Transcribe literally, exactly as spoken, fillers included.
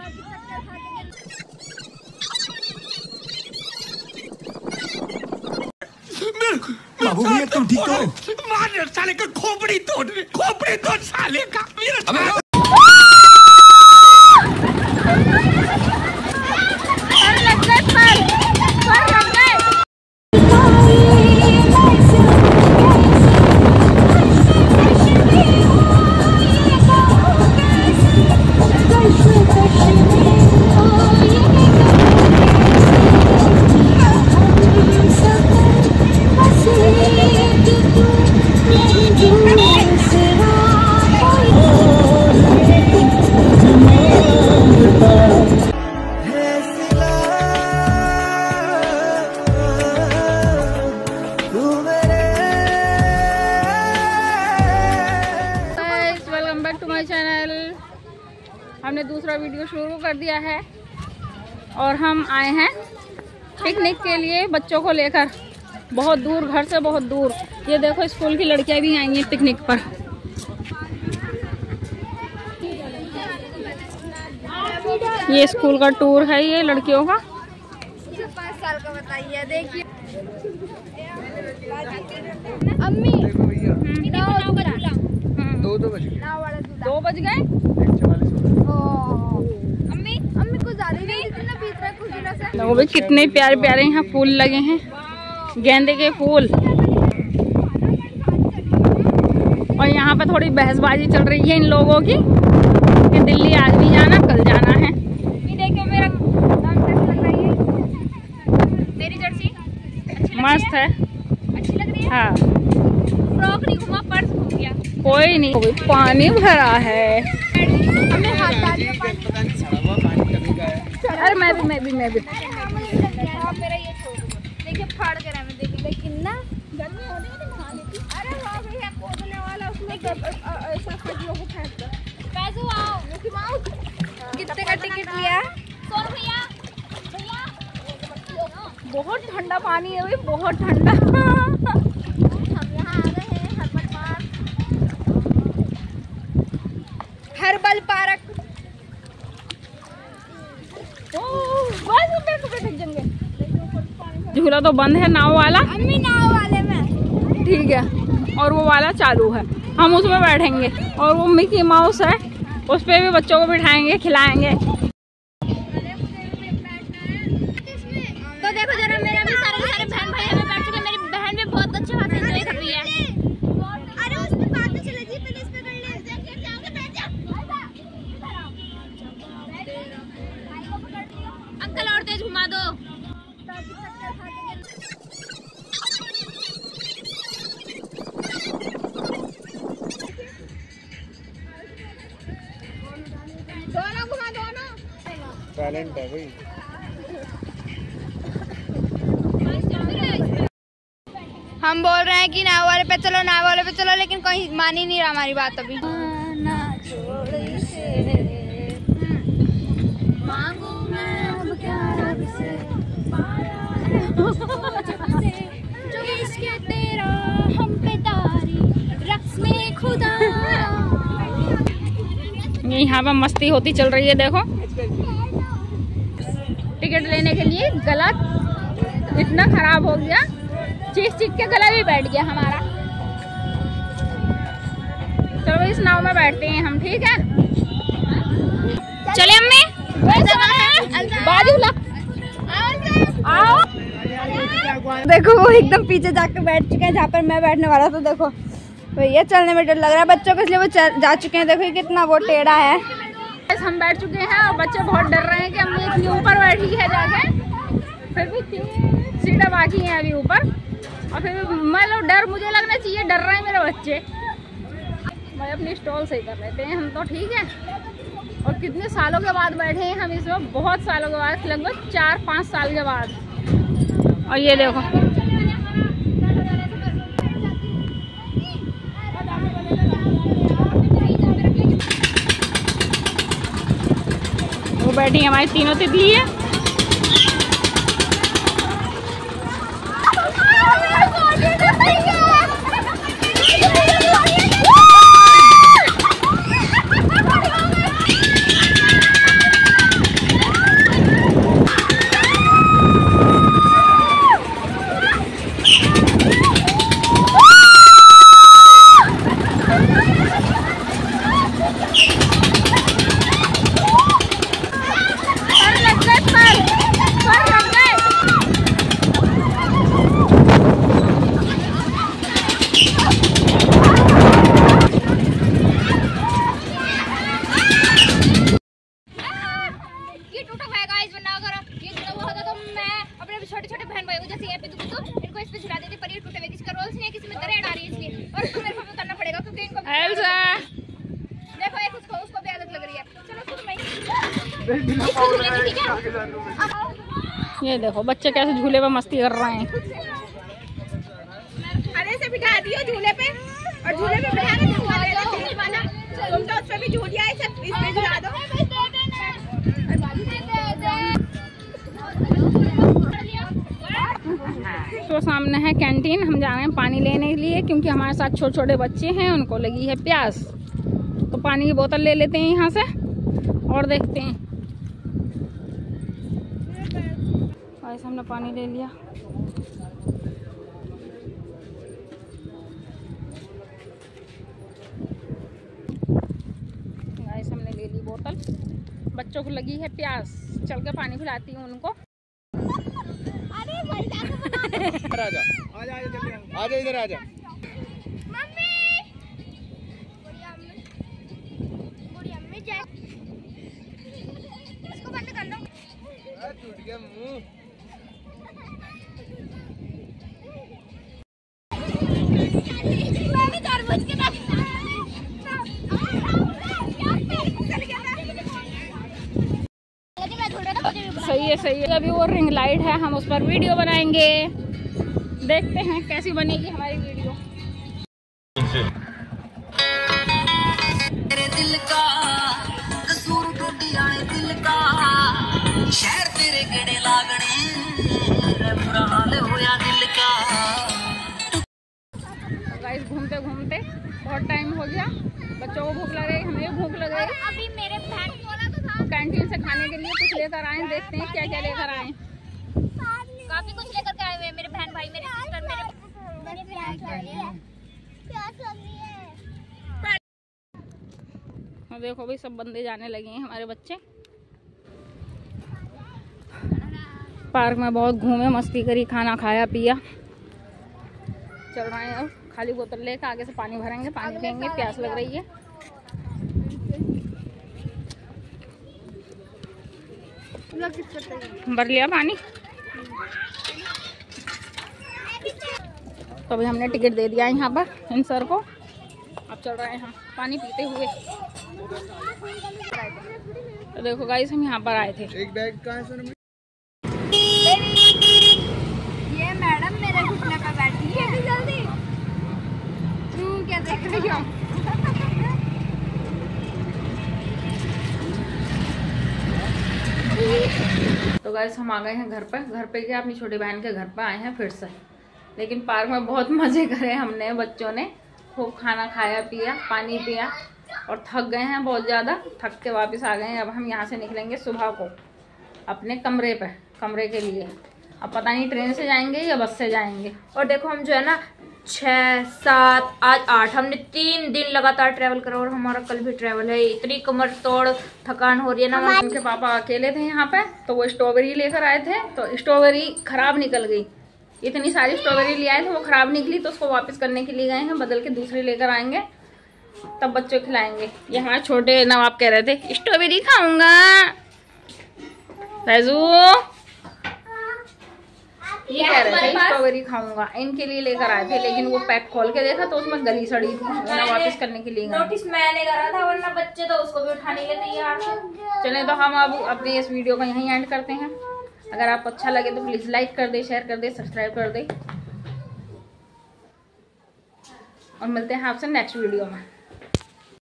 बाबू भैया तुम ठीक हो? मार साले का खोपड़ी तोड़ खोपड़ी तोड़ साले का। हमने दूसरा वीडियो शुरू कर दिया है और हम आए हैं पिकनिक के लिए बच्चों को लेकर बहुत दूर, घर से बहुत दूर। ये देखो स्कूल की लड़कियां भी आई हैं पिकनिक पर। ये स्कूल का टूर है ये लड़कियों का। पाँच साल का बताइए। देखिए अम्मी दो दो बज गए दो बज गए अम्मी अम्मी कुछ ज्यादा ही कितना बीत रहा है कुछ दिनों से। देखो भाई कितने प्यारे प्यारे यहाँ फूल लगे हैं, गेंदे के फूल। और यहाँ पे थोड़ी बहसबाजी चल रही है इन लोगों की कि दिल्ली आज नहीं जाना कल जाना है। ये देखो मेरा लग रही है मेरी जर्सी मस्त है, अच्छी लग रही है। हाँ फ्रॉक नहीं घुमा, पर्स घूम गया। कोई नहीं, पानी भरा है। हमें हाथ डाल के पानी अरे मैं भी मैं भी मैं भी मेरा ये छोड़ देखिए फाड़ कर हमें देखिए। लेकिन ना गर्मी होने में नहा लेती। अरे वाह भैया खोदने वाला उसमें ऐसा फजियों को फेंक दो। पैसो आओ मिकी माउस। कितने का टिकट लिया? सौ रुपया। बहुत ठंडा पानी है भाई, बहुत ठंडा। हम यहाँ आ गए हैं हरबल पार्क, हरबल पार्क। झूला तो बंद है नाव वाला। अम्मी नाव वाले में ठीक है, और वो वाला चालू है, हम उसमें बैठेंगे। और वो मिकी माउस है, उस पे भी बच्चों को बिठाएंगे, खिलाएंगे। तो देखो जरा मेरे भी सारे के सारे बहन भाई हमें बैठ चुके। मेरी बहन भी बहुत अच्छे हाथ से एंजॉय कर रही है। अरे उसमें बात तो चले जी, पहले इस पे कर ले। जाओगे बैठ जा। अंकल और तेज घुमा दो। दोनों घुमा दोनों। टैलेंट है भाई। हम बोल रहे हैं कि नाव वाले पे चलो, नाव वाले पे चलो, लेकिन कोई मान ही नहीं रहा हमारी बात अभी। ये यहाँ पर मस्ती होती चल रही है। देखो टिकट लेने के लिए गला इतना खराब हो गया, चीख चीख के गला भी बैठ गया हमारा। चलो इस नाव में बैठते हैं हम, ठीक है? चले अम्मी, बाजू लग आओ। देखो वो एकदम पीछे जाकर बैठ चुके हैं जहाँ पर मैं बैठने वाला था। देखो भैया चलने में डर लग रहा है बच्चों को, इसलिए वो जा चुके हैं। देखो ये कितना वो टेढ़ा है। हम बैठ चुके हैं और बच्चे बहुत डर रहे हैं कि अम्मी इतनी ऊपर बैठी है जाके। फिर भी तीन सीटें बाकी हैं अभी ऊपर, और फिर भी मतलब डर मुझे लगना चाहिए, डर रहे हैं मेरे बच्चे। मैं अपनी स्टॉल सही कर लेते हैं हम तो, ठीक है? और कितने सालों के बाद बैठे हैं हम इसमें, बहुत सालों के बाद, लगभग चार पाँच साल के बाद। और ये देखो वो बैठी है हमारी तीनों तितली है। ये देखो बच्चे कैसे झूले पे मस्ती कर रहे हैं। अरे से बिठा दियो झूले पे और झूले पे बिठा के झूला ले लो तेज वाला। तुम तो उस पे भी झूल जाए, सब इस पे झूला दो। तो सामने है कैंटीन, हम जा रहे हैं पानी लेने के लिए क्योंकि हमारे साथ छोटे छोटे बच्चे हैं, उनको लगी है प्यास। तो पानी की बोतल ले लेते हैं यहाँ से और देखते हैं। ऐसे हमने पानी ले लिया। गाइस हमने ले ली बोतल, बच्चों को लगी है प्यास, चल के पानी पिलाती हूँ उनको। अरे भाई इधर आजा, आजा आजा जल्दी आजा, इधर आजा। मम्मी बुढ़िया अम्मी बुढ़िया अम्मी जय, इसको बंद कर लो। टूट गया मुंह। मैं भी तरबूज के साथ सही है सही है। अभी वो रिंग लाइट है, हम उस पर वीडियो बनाएंगे, देखते हैं कैसी बनेगी हमारी वीडियो। तेरे दिल का कसूर टूटिया दिल का शहर तेरे गड़े लागने बुरा हाल होया दिल का। गाइस घूमते घूमते बहुत टाइम हो गया, बच्चों को भूख लग रही, हमें भी भूख लग रही है। अभी मेरे बहन बोला तो था कैंटीन से खाने के लिए कुछ लेकर आए, देखते हैं क्या क्या लेकर आए। काफी कुछ लेकर के आए हुए हैं मेरे बहन भाई, मेरे सिस्टर, मेरे मेरे प्यास लग रही है, प्यास लग रही है। और देखो भाई सब बंदे जाने लगे हैं हमारे बच्चे। पार्क में बहुत घूमे, मस्ती करी, खाना खाया पिया, चल रहे हैं। अब खाली बोतल लेकर आगे से पानी भरेंगे, पानी पियेंगे, प्यास लग रही है। भर लिया पानी। तो अभी हमने टिकट दे दिया है यहाँ पर इन सर को, अब चल रहे हैं हम पानी पीते हुए। तो देखो गाइस हम यहाँ पर आए थे। एक बैग कहाँ है सर? ये मैडम मेरे घुटने पर बैठी है, जल्दी तू क्या देख रही हो? तो गाइस हम आ गए हैं घर पर। घर पे क्या, अपनी छोटी बहन के घर पर आए हैं फिर से। लेकिन पार्क में बहुत मजे करे हमने, बच्चों ने खूब खाना खाया पिया, पानी पिया और थक गए हैं बहुत ज़्यादा। थक के वापस आ गए हैं। अब हम यहाँ से निकलेंगे सुबह को अपने कमरे पे, कमरे के लिए। अब पता नहीं ट्रेन से जाएंगे या बस से जाएंगे। और देखो हम जो है ना छः सात आज आठ हमने तीन दिन लगातार ट्रैवल करा और हमारा कल भी ट्रैवल है। इतनी कमर तोड़ थकान हो रही है ना। उनके पापा अकेले थे यहाँ पे, तो वो स्ट्रॉबेरी लेकर आए थे, तो स्ट्रॉबेरी खराब निकल गई। इतनी सारी स्ट्रॉबेरी ले आए थे, वो खराब निकली, तो उसको वापस करने के लिए गए हैं। बदल के दूसरी लेकर आएंगे, तब बच्चों को खिलाएंगे। ये हमारे छोटे नवाब कह रहे थे स्ट्रॉबेरी खाऊंगा। राजू ये कह रहे थे स्ट्रॉबेरी खाऊंगा, इनके लिए लेकर आए थे। लेकिन वो पैक खोल के देखा तो उसमें गली सड़ी थी, मैंने वापस करने के लिए गए। नोटिस मैंने करा था, वरना बच्चे तो उसको भी उठाने के तैयार थे। चले तो हम अब अपने इस वीडियो को यहीं एंड करते हैं। अगर आपको अच्छा लगे तो प्लीज लाइक कर दे, शेयर कर दे, सब्सक्राइब कर दे और मिलते हैं आपसे नेक्स्ट वीडियो में।